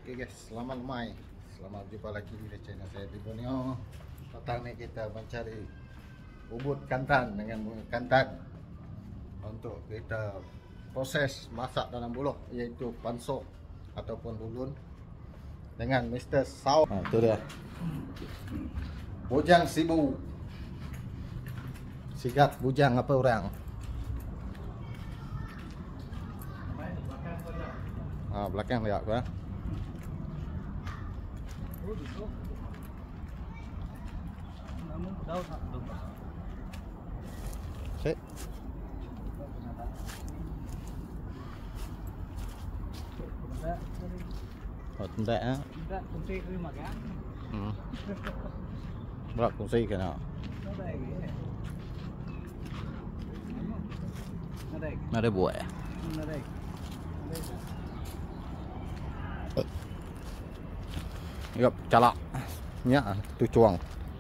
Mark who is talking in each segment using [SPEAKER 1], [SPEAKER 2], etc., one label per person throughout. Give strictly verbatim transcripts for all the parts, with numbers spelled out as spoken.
[SPEAKER 1] Oke guys, selamat mai. Selamat jumpa lagi di channel saya di Borneo. Petang ini kita mencari ubud kantan dengan bunga kantan untuk kita proses masak dalam bulog, yaitu pansok ataupun bulun dengan Mister Sao. Nah, itu dia. Bujang sibu. Sigat bujang apa orang? Ah, belakang lihat gua. Sik. Oh, tenda á.
[SPEAKER 2] Tenda kungsi ku makan.
[SPEAKER 1] Hmm. Berat kungsi kena. Ada buat ya? Yap, calak. Nya tu cuang.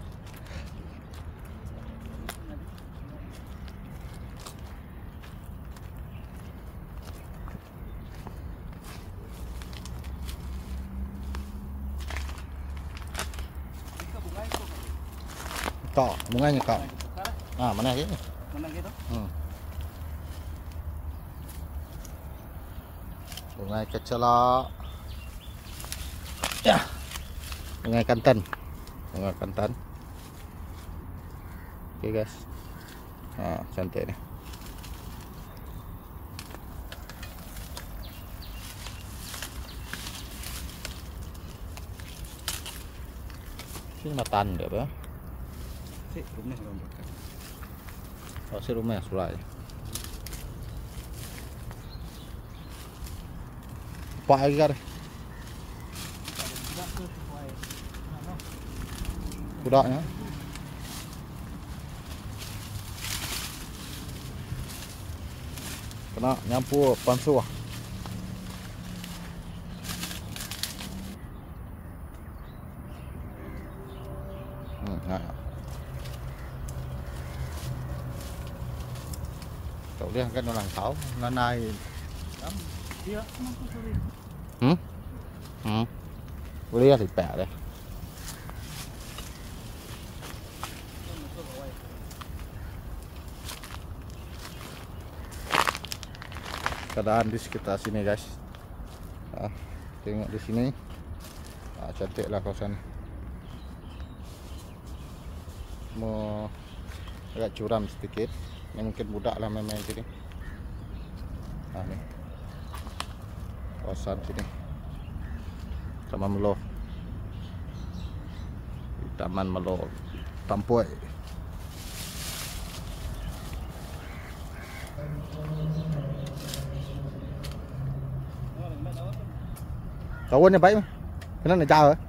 [SPEAKER 1] Kok, bunganya kok. Ah, mana sih?
[SPEAKER 2] Mana gitu?
[SPEAKER 1] Hmm. Bunga kecelak. Ya. Bunga kantan. Bunga kantan. Oke guys. Nah, cantik nih. Ini matan dia apa?
[SPEAKER 2] Si rumah rombongan.
[SPEAKER 1] Oh, si rumah sulai. Pak agar. Kudaknya. Kena nyampur pansuh. Hmm, nah. Cậu đi cái nó làm sáu nó nay. Hmm? Hmm. Beli thịt bẹ đây. Keadaan di sekitar sini guys. Nah, tengok di sini. Nah, cantiklah kawasan. Mau agak curam sedikit. Ini mungkin budak lah main-main sini. Nah, nih. Kawasan sini. Sama Melo. Taman Melo Tampuai. Kawan yang baik mah. Kenapa nak jauh?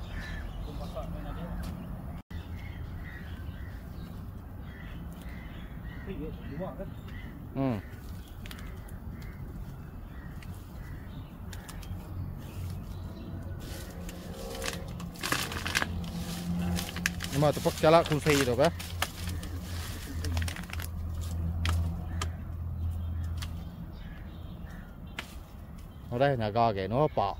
[SPEAKER 1] Hmm. Nhưng mà tôi bắt cho là không phi được á. Ở đây nhà go kìa nó bọ.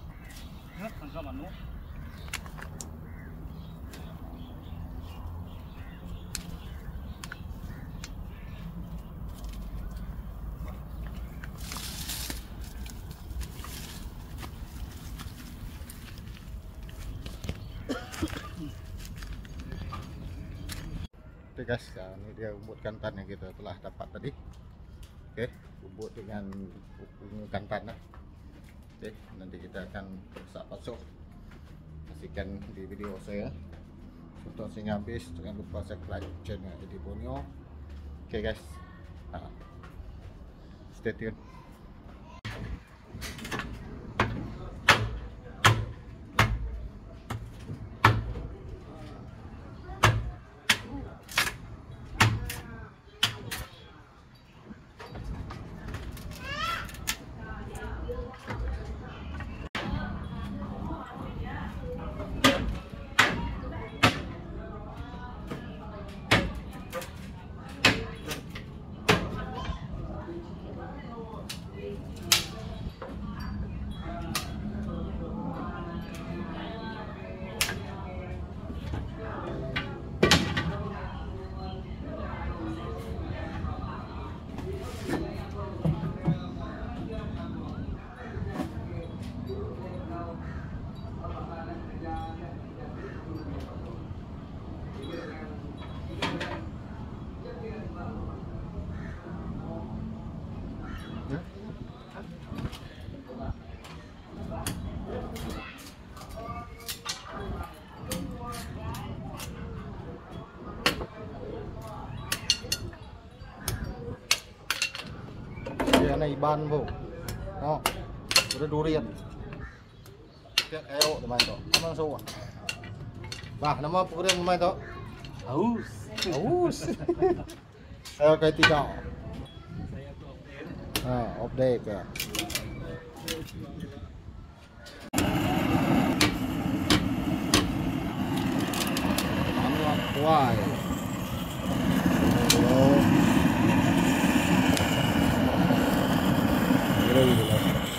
[SPEAKER 1] Oke guys, nah, ini dia ubud kantan yang kita telah dapat tadi. Oke, ubud dengan ungu kantan. Nah. Oke, nanti kita akan masak pasok. Pastikan di video saya. Tonton sehingga habis, jangan lupa subscribe channel di Borneo. Oke guys, nah, stay tune. Iban bu. Oh, udah durian. Tiap ayo teman tu. Amang suwa. Bah, nama program teman tu.
[SPEAKER 2] Haus.
[SPEAKER 1] Haus. Ayo kai tiga. Ah, update ya. Manual kuai. Oh. Gila gila.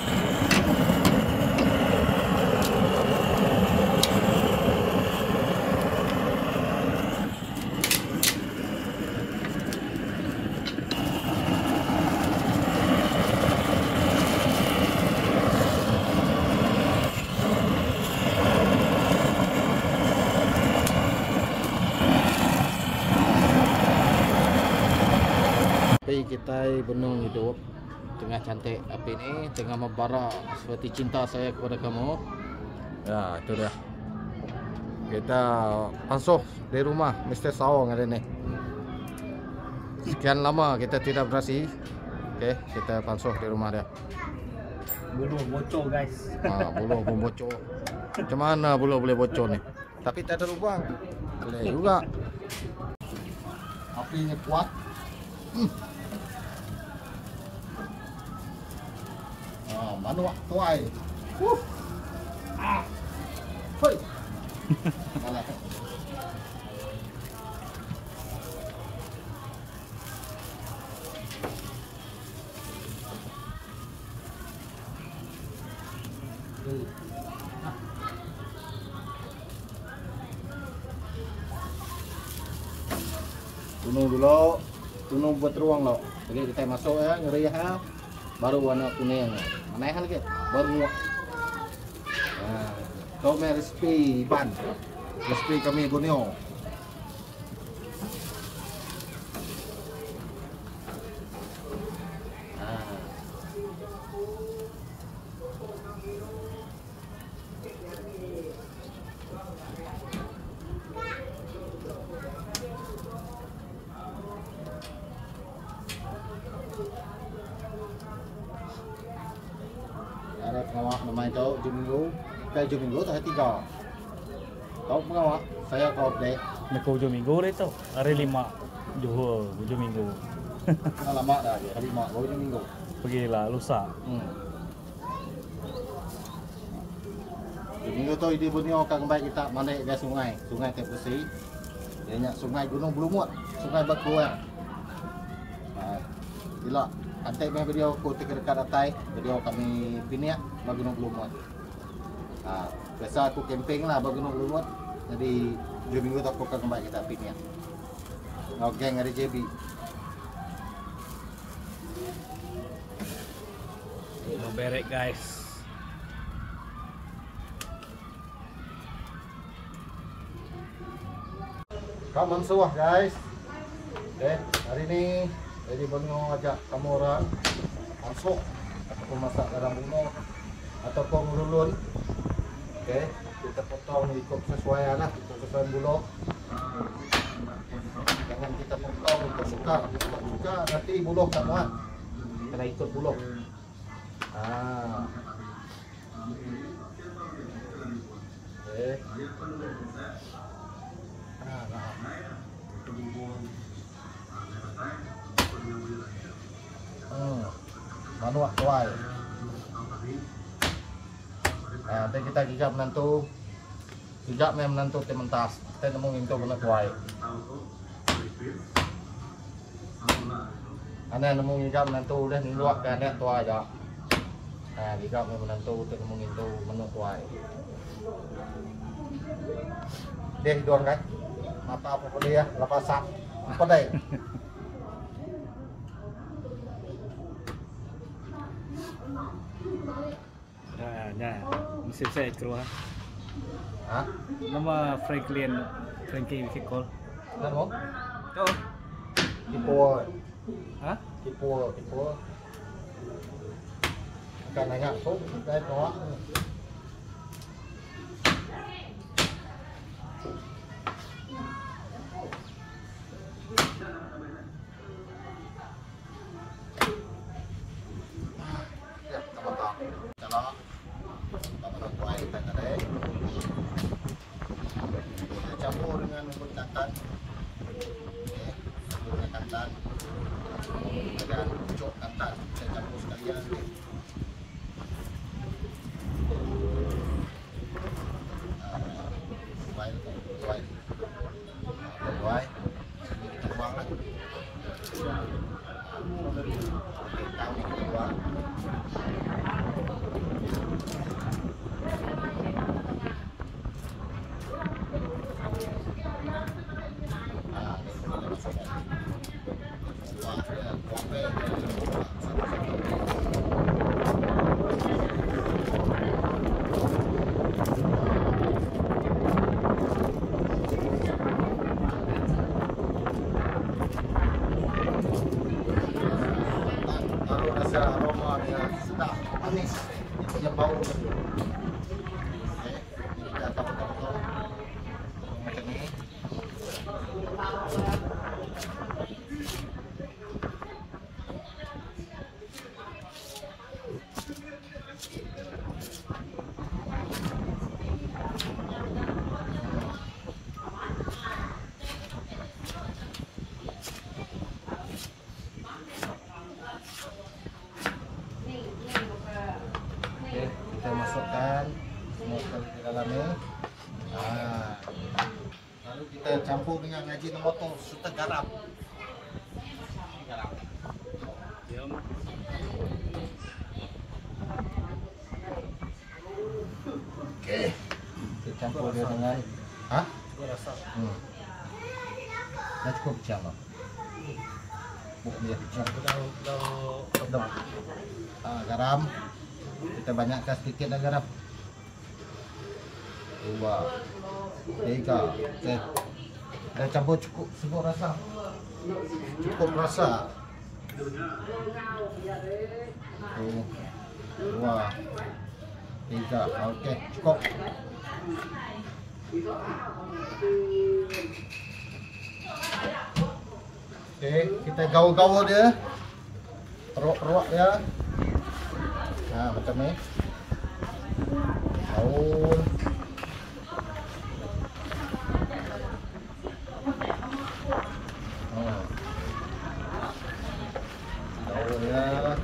[SPEAKER 1] Api kita benung hidup tengah cantik. Api ini tengah membara seperti cinta saya kepada kamu. Ya, itu dia. Kita pansuh di rumah Mister Sawong hari ini. Sekian lama kita tidak berasi. Oke, kita pansuh di rumah dia.
[SPEAKER 2] Bulu bocor guys.
[SPEAKER 1] Ah, bulu pun bocor. Macam mana bulu boleh bocor ni? Tapi tak ada lubang. Boleh juga. Apinya kuat. Hmm. Ah, manuak tuai. Uh. Ah. Hoi. Malah. Tunung dulu, tunung buat ruang lo. Jadi kita masuk ya, ngeri ya. Baru warna kuning. Mana lagi? Baru muak. Nah, kau main resipi ban. Resipi kami Borneo. Ada pengawak namanya itu Juminggu. Kayak Juminggu tak tiga. Tahu pengawak? Saya kau update.
[SPEAKER 2] Nak hujung minggu dah tu. Hari lima Johor hujung minggu.
[SPEAKER 1] Dah lama dah dia. Hari lima kau Juminggu.
[SPEAKER 2] Pergilah lusa.
[SPEAKER 1] Hmm. Juminggu tu di Borneo akan kembali kita mandek ke sungai, sungai Tep Bersih. Dia nak sungai Gunung Belumut, sungai Batu ya. Ah, gila. Antai main video aku tika dekat atai, video kami piniak bagi Gunung Belumut. Ah, biasa aku camping lah bagi Gunung Belumut. Jadi dua minggu tu aku akan kembali kita piniak. Ngau geng ada J B.
[SPEAKER 2] Mau berek guys.
[SPEAKER 1] Kamu suah guys. Okay, hari ini jadi Borneo ajak kamu orang masuk ataupun masak dalam bunuh ataupun ngululun. Okey, kita potong ikut sesuai lah, ikut sesuai buluh. Jangan kita potong ikut suka, ikut suka nanti buluh tak muat. Kena ikut buluh. Ah. Okey. Ah, nah. Hmm, manuak tuai. Nah, nanti kita gigap menantu, gigap memang menantu tementas. Kita nemu itu benar tuai. Ane nemu gigap menantu dah niluak ke anak tuai dah. Nah, gigap memang menantu kita nemu itu benar tuai. Dia hidup kan? Mata apa pun dia, lepas sak, apa deh?
[SPEAKER 2] Nah, nah, mesin saya keluar.
[SPEAKER 1] Hah?
[SPEAKER 2] Nama Franklin, Frankie Vikol.
[SPEAKER 1] Kan mau?
[SPEAKER 2] Oh,
[SPEAKER 1] Tipu,
[SPEAKER 2] hah?
[SPEAKER 1] tipu, tipu. Kan nanya tu, saya tolak. kita tarik. Kita campur dengan bubuk santan. Oke, bubuk santan dan pucuk santan kita campur sekalian. Tuai, tuai, tuai. Kita buang lah. Oke, tahu ni kita buang. Baru rasa aroma dia sedap, manis, dia punya bau. Oke, ini kita akan potong-potong macam ni. Oke, kita masukkan semua sekali ke dalam ni. Nah, lalu kita campur dengan Ajinomoto serta garam. Garam.
[SPEAKER 2] Diam.
[SPEAKER 1] Oke, kita campur dia dengan, hah?
[SPEAKER 2] Rasa.
[SPEAKER 1] Hmm. Dah cukup kecil lah. Buk dia kecil.
[SPEAKER 2] Daun daun
[SPEAKER 1] Ah, garam. Kita banyakkan sedikit dah garam. Dua, tiga, okey. Dah campur cukup sebut rasa. Cukup rasa. Satu, dua, tiga, okey cukup. Okey, kita gaul-gaul dia. Peruk-peruk dia. Nah, macam ni. Gaul. Oh. Gaul ya.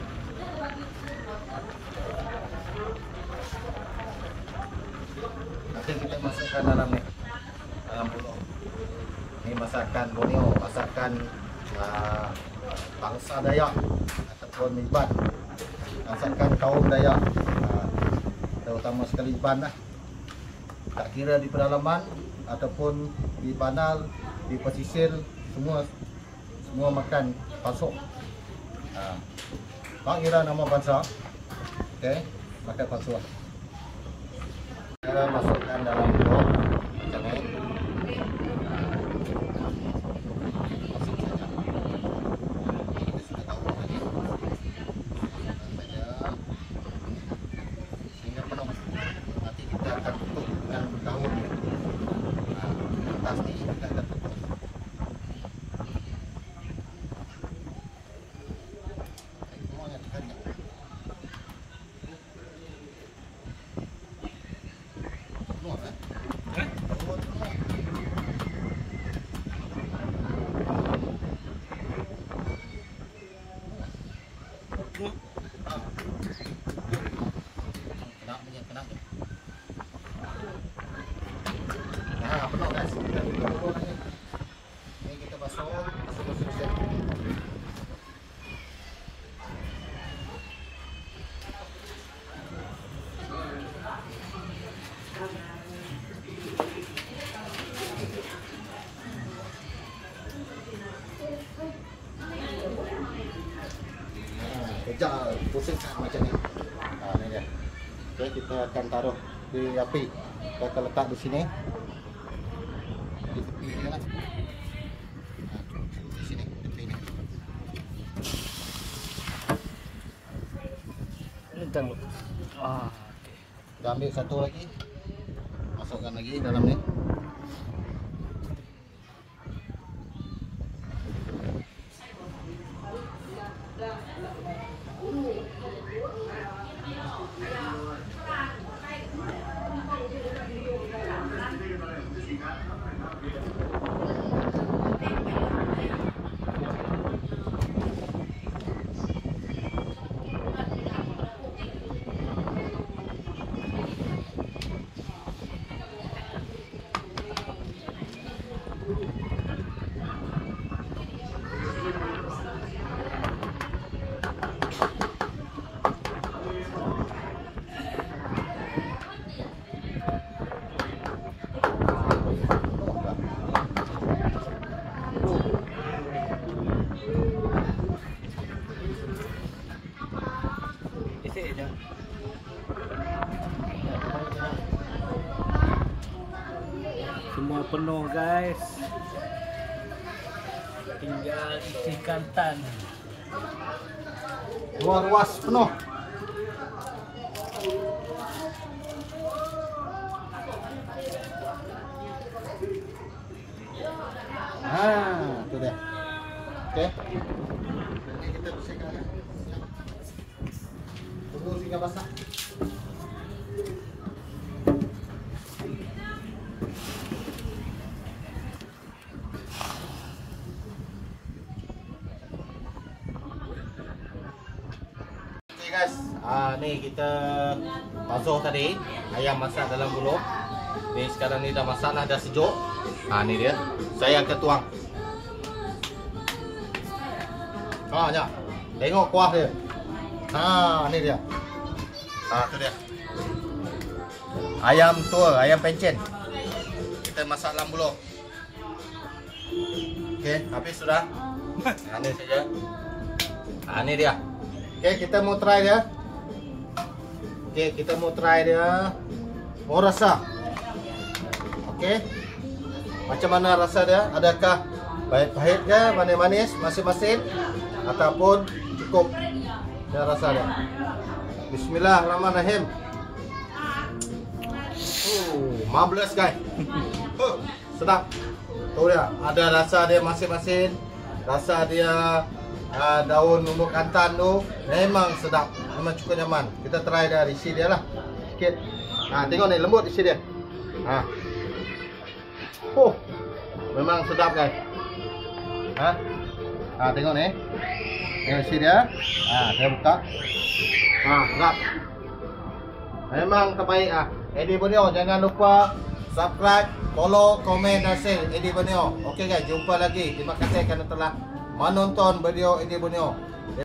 [SPEAKER 1] Nanti kita masukkan dalam ni. Dalam puluh. Ini masakan Borneo, masakan uh, bangsa Dayak ataupun Iban. Masakan kaum Dayak, uh, terutama sekali Iban lah. Tak kira di pedalaman ataupun di Banal, di pesisir, semua semua makan pasok. Uh, tak kira nama bangsa, okey, makan pasok. Kita masukkan dalam blok macam ni. Nah, penuh guys. Kita bubuh lagi. Ini kita basuh, basuh-basuh sikit. Nah, kejap pusingkan macam ni. Nah, ni dia. Okey, kita akan taruh di api. Kita akan letak di sini. Di tepi ni lah. Di sini, tepi ni.
[SPEAKER 2] Entang lu. Ah,
[SPEAKER 1] Kita ambil satu lagi. Masukkan lagi dalam ni.
[SPEAKER 2] penuh guys. Tinggal isi kantan.
[SPEAKER 1] Dua ruas penuh. Ah, itu dia. Oke. Nanti kita bersihkan. Tunggu hingga basah. Oke guys, ah nih kita basuh tadi ayam masak dalam buluh. Nih sekarang ni dah masak lah, dah sejuk. Ah ni dia. Saya akan tuang. Ah ya. Tengok kuah dia. Ha, ni dia. Ah tu dia. Ayam tua, ayam pencen. Kita masak dalam buluh. Okey, habis sudah. Ha ni saja. Ah ni dia. Okey, kita mau try dia. Okey, kita mau try dia. Mau rasa. Okey. Macam mana rasa dia? Adakah pahit-pahitnya, manis-manis, masing-masing ataupun cukup dia rasa dia. Bismillahirrahmanirrahim. Oh, marvelous guys. Oh, sedap. Tuh dia, ada rasa dia masing-masing. Rasa dia uh, daun lumut kantan tu memang sedap, memang cukup nyaman. Kita try dia, isi dia lah sikit. Nah, tengok ni lembut isi dia. Ha. Oh, memang sedap guys. Ha? Ha, tengok ni. Tengok isi dia. Ha, saya buka. Ha, sedap. Memang terbaik ah. Eddie Borneo, jangan lupa subscribe, follow, komen dan share Eddie Borneo. Okey guys, jumpa lagi. Terima kasih kerana telah menonton video Eddie Borneo.